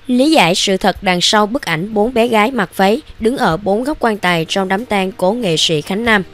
Lý giải sự thật đằng sau bức ảnh 4 bé gái mặc váy đứng ở 4 góc quan tài trong đám tang cố nghệ sĩ Khánh Nam.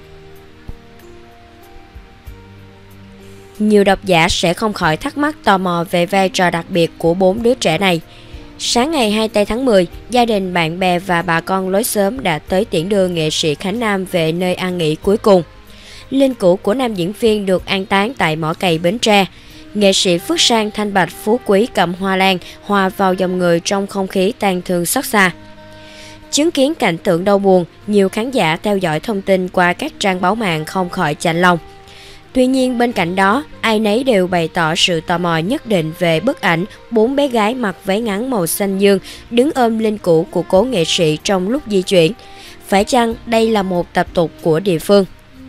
Nhiều độc giả sẽ không khỏi thắc mắc tò mò về vai trò đặc biệt của 4 đứa trẻ này. Sáng ngày 24 tháng 10, gia đình, bạn bè và bà con lối xóm đã tới tiễn đưa nghệ sĩ Khánh Nam về nơi an nghỉ cuối cùng. Linh cữu của nam diễn viên được an táng tại mỏ cày Bến Tre. Nghệ sĩ Phước Sang, Thanh Bạch, Phú Quý cầm hoa lan hòa vào dòng người trong không khí tang thương xót xa. Chứng kiến cảnh tượng đau buồn, nhiều khán giả theo dõi thông tin qua các trang báo mạng không khỏi chạnh lòng. Tuy nhiên, bên cạnh đó, ai nấy đều bày tỏ sự tò mò nhất định về bức ảnh 4 bé gái mặc váy ngắn màu xanh dương đứng ôm linh cữu của cố nghệ sĩ trong lúc di chuyển. Phải chăng đây là một tập tục của địa phương?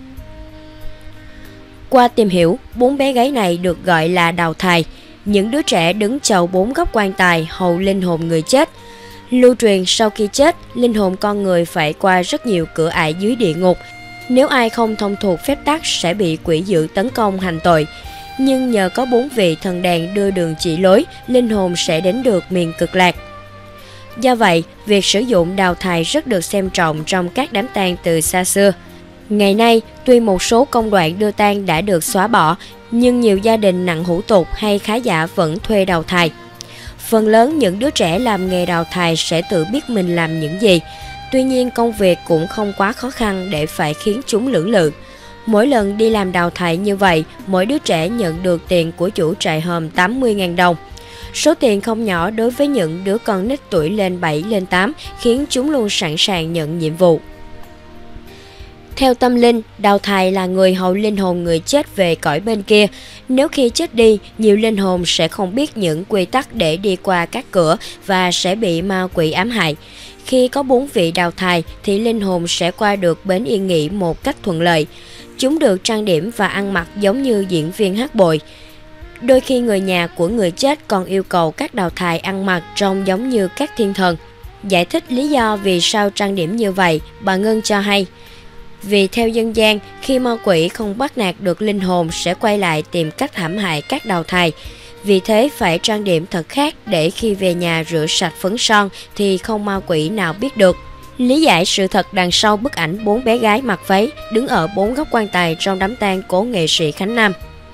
Qua tìm hiểu, 4 bé gái này được gọi là đào thài, những đứa trẻ đứng chầu 4 góc quan tài hầu linh hồn người chết. Lưu truyền sau khi chết, linh hồn con người phải qua rất nhiều cửa ải dưới địa ngục. Nếu ai không thông thuộc phép tắc sẽ bị quỷ dữ tấn công hành tội. Nhưng nhờ có 4 vị thần đèn đưa đường chỉ lối, linh hồn sẽ đến được miền cực lạc. Do vậy, việc sử dụng đào thài rất được xem trọng trong các đám tang từ xa xưa. Ngày nay, tuy một số công đoạn đưa tang đã được xóa bỏ, nhưng nhiều gia đình nặng hủ tục hay khá giả vẫn thuê đào thài. Phần lớn những đứa trẻ làm nghề đào thài sẽ tự biết mình làm những gì. Tuy nhiên, công việc cũng không quá khó khăn để phải khiến chúng lưỡng lự. Mỗi lần đi làm đào thải như vậy, mỗi đứa trẻ nhận được tiền của chủ trại hòm 80.000 đồng. Số tiền không nhỏ đối với những đứa con nít tuổi lên 7, lên 8, khiến chúng luôn sẵn sàng nhận nhiệm vụ. Theo tâm linh, đào thài là người hầu linh hồn người chết về cõi bên kia. Nếu khi chết đi, nhiều linh hồn sẽ không biết những quy tắc để đi qua các cửa và sẽ bị ma quỷ ám hại. Khi có 4 vị đào thài thì linh hồn sẽ qua được bến yên nghỉ một cách thuận lợi. Chúng được trang điểm và ăn mặc giống như diễn viên hát bội. Đôi khi người nhà của người chết còn yêu cầu các đào thài ăn mặc trông giống như các thiên thần. Giải thích lý do vì sao trang điểm như vậy, bà Ngân cho hay: vì theo dân gian, khi ma quỷ không bắt nạt được linh hồn sẽ quay lại tìm cách hãm hại các đào thài. Vì thế phải trang điểm thật khác để khi về nhà rửa sạch phấn son thì không ma quỷ nào biết được. Lý giải sự thật đằng sau bức ảnh 4 bé gái mặc váy đứng ở 4 góc quan tài trong đám tang cố nghệ sĩ Khánh Nam.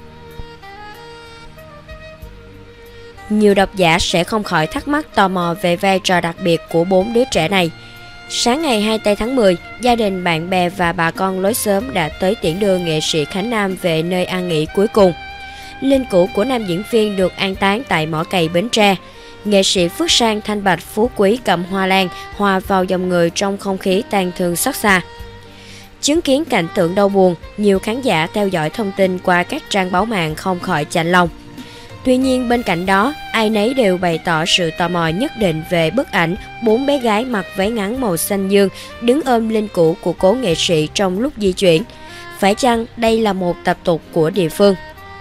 Nhiều độc giả sẽ không khỏi thắc mắc tò mò về vai trò đặc biệt của 4 đứa trẻ này. Sáng ngày 24 tháng 10, gia đình, bạn bè và bà con lối xóm đã tới tiễn đưa nghệ sĩ Khánh Nam về nơi an nghỉ cuối cùng. Linh cữu của nam diễn viên được an táng tại mỏ cày Bến Tre. Nghệ sĩ Phước Sang, Thanh Bạch, Phú Quý cầm hoa lan hòa vào dòng người trong không khí tang thương xót xa. Chứng kiến cảnh tượng đau buồn, nhiều khán giả theo dõi thông tin qua các trang báo mạng không khỏi chạnh lòng. Tuy nhiên, bên cạnh đó, ai nấy đều bày tỏ sự tò mò nhất định về bức ảnh 4 bé gái mặc váy ngắn màu xanh dương đứng ôm linh cữu của cố nghệ sĩ trong lúc di chuyển. Phải chăng đây là một tập tục của địa phương?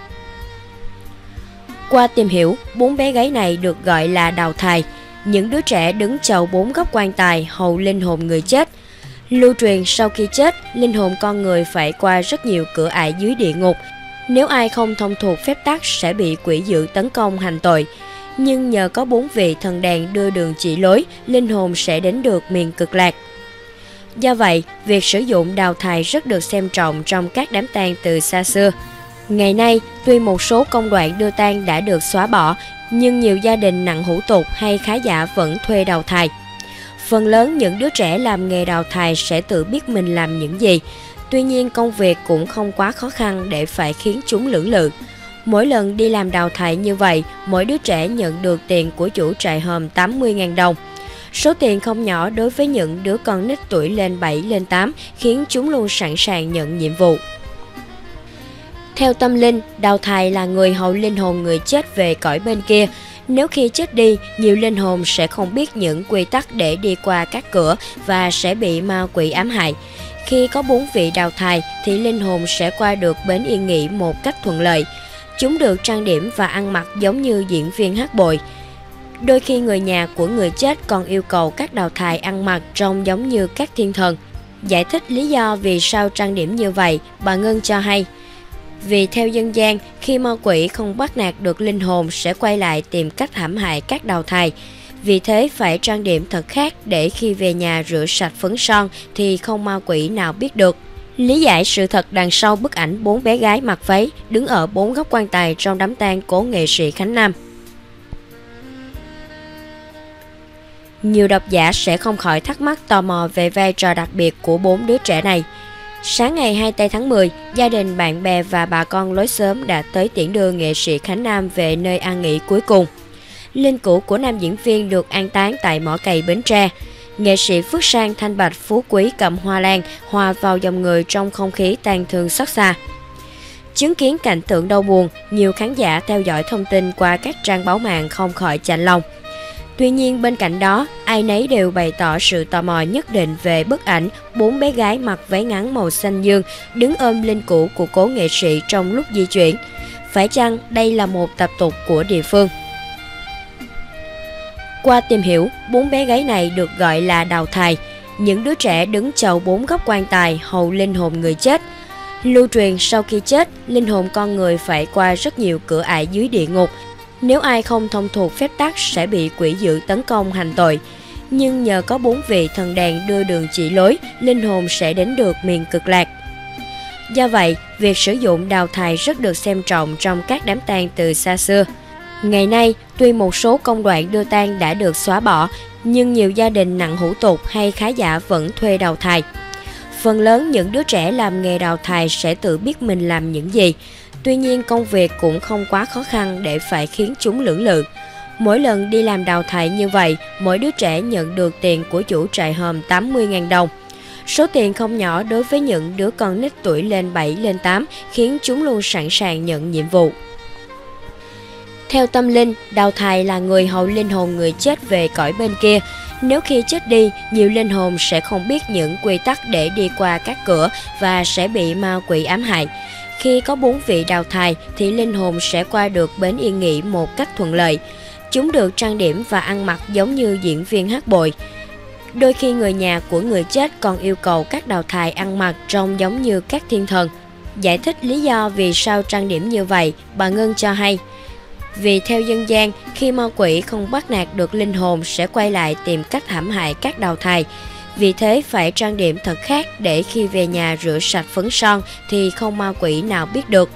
Qua tìm hiểu, 4 bé gái này được gọi là đào thài, những đứa trẻ đứng chầu 4 góc quan tài hầu linh hồn người chết. Lưu truyền sau khi chết, linh hồn con người phải qua rất nhiều cửa ải dưới địa ngục. Nếu ai không thông thuộc phép tắc sẽ bị quỷ dữ tấn công hành tội. Nhưng nhờ có 4 vị thần đèn đưa đường chỉ lối, linh hồn sẽ đến được miền cực lạc. Do vậy, việc sử dụng đào thài rất được xem trọng trong các đám tang từ xa xưa. Ngày nay, tuy một số công đoạn đưa tang đã được xóa bỏ, nhưng nhiều gia đình nặng hủ tục hay khá giả vẫn thuê đào thài. Phần lớn những đứa trẻ làm nghề đào thài sẽ tự biết mình làm những gì. Tuy nhiên, công việc cũng không quá khó khăn để phải khiến chúng lưỡng lự. Mỗi lần đi làm đào thải như vậy, mỗi đứa trẻ nhận được tiền của chủ trại hòm 80.000 đồng. Số tiền không nhỏ đối với những đứa con nít tuổi lên 7, lên 8, khiến chúng luôn sẵn sàng nhận nhiệm vụ. Theo tâm linh, đào thài là người hầu linh hồn người chết về cõi bên kia. Nếu khi chết đi, nhiều linh hồn sẽ không biết những quy tắc để đi qua các cửa và sẽ bị ma quỷ ám hại. Khi có 4 vị đào thài thì linh hồn sẽ qua được bến yên nghỉ một cách thuận lợi. Chúng được trang điểm và ăn mặc giống như diễn viên hát bội. Đôi khi người nhà của người chết còn yêu cầu các đào thài ăn mặc trông giống như các thiên thần. Giải thích lý do vì sao trang điểm như vậy, bà Ngân cho hay: vì theo dân gian, khi ma quỷ không bắt nạt được linh hồn sẽ quay lại tìm cách hãm hại các đào thài. vì thế phải trang điểm thật khác để khi về nhà rửa sạch phấn son thì không ma quỷ nào biết được. Lý giải sự thật đằng sau bức ảnh 4 bé gái mặc váy đứng ở 4 góc quan tài trong đám tang cố nghệ sĩ Khánh Nam. Nhiều độc giả sẽ không khỏi thắc mắc tò mò về vai trò đặc biệt của 4 đứa trẻ này. Sáng ngày 24 tháng 10, gia đình, bạn bè và bà con lối xóm đã tới tiễn đưa nghệ sĩ Khánh Nam về nơi an nghỉ cuối cùng. Linh cữu của nam diễn viên được an táng tại mỏ cày Bến Tre. Nghệ sĩ Phước Sang, Thanh Bạch, Phú Quý cầm hoa lan hòa vào dòng người trong không khí tang thương xót xa. Chứng kiến cảnh tượng đau buồn, nhiều khán giả theo dõi thông tin qua các trang báo mạng không khỏi chạnh lòng. Tuy nhiên bên cạnh đó, ai nấy đều bày tỏ sự tò mò nhất định về bức ảnh 4 bé gái mặc váy ngắn màu xanh dương đứng ôm linh cữu của cố nghệ sĩ trong lúc di chuyển. Phải chăng đây là một tập tục của địa phương? Qua tìm hiểu, 4 bé gái này được gọi là đào thài, những đứa trẻ đứng chầu 4 góc quan tài hầu linh hồn người chết. Lưu truyền sau khi chết, linh hồn con người phải qua rất nhiều cửa ải dưới địa ngục. Nếu ai không thông thuộc phép tắc sẽ bị quỷ dữ tấn công hành tội. Nhưng nhờ có 4 vị thần đèn đưa đường chỉ lối, linh hồn sẽ đến được miền cực lạc. Do vậy, việc sử dụng đào thài rất được xem trọng trong các đám tang từ xa xưa. Ngày nay, tuy một số công đoạn đưa tang đã được xóa bỏ, nhưng nhiều gia đình nặng hủ tục hay khá giả vẫn thuê đào thài. Phần lớn những đứa trẻ làm nghề đào thài sẽ tự biết mình làm những gì. Tuy nhiên công việc cũng không quá khó khăn để phải khiến chúng lưỡng lự. Mỗi lần đi làm đào thải như vậy, mỗi đứa trẻ nhận được tiền của chủ trại hòm 80.000 đồng. Số tiền không nhỏ đối với những đứa con nít tuổi lên 7 lên 8 khiến chúng luôn sẵn sàng nhận nhiệm vụ. Theo tâm linh, đào thải là người hầu linh hồn người chết về cõi bên kia. Nếu khi chết đi, nhiều linh hồn sẽ không biết những quy tắc để đi qua các cửa và sẽ bị ma quỷ ám hại. Khi có 4 vị đào thài thì linh hồn sẽ qua được bến yên nghỉ một cách thuận lợi. Chúng được trang điểm và ăn mặc giống như diễn viên hát bội. Đôi khi người nhà của người chết còn yêu cầu các đào thài ăn mặc trông giống như các thiên thần. Giải thích lý do vì sao trang điểm như vậy, bà Ngân cho hay: vì theo dân gian, khi ma quỷ không bắt nạt được linh hồn sẽ quay lại tìm cách hãm hại các đào thài. Vì thế phải trang điểm thật khác để khi về nhà rửa sạch phấn son thì không ma quỷ nào biết được.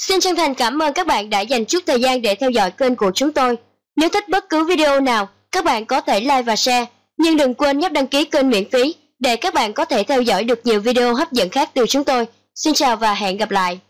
Xin chân thành cảm ơn các bạn đã dành chút thời gian để theo dõi kênh của chúng tôi. Nếu thích bất cứ video nào, các bạn có thể like và share, nhưng đừng quên nhấp đăng ký kênh miễn phí để các bạn có thể theo dõi được nhiều video hấp dẫn khác từ chúng tôi. Xin chào và hẹn gặp lại.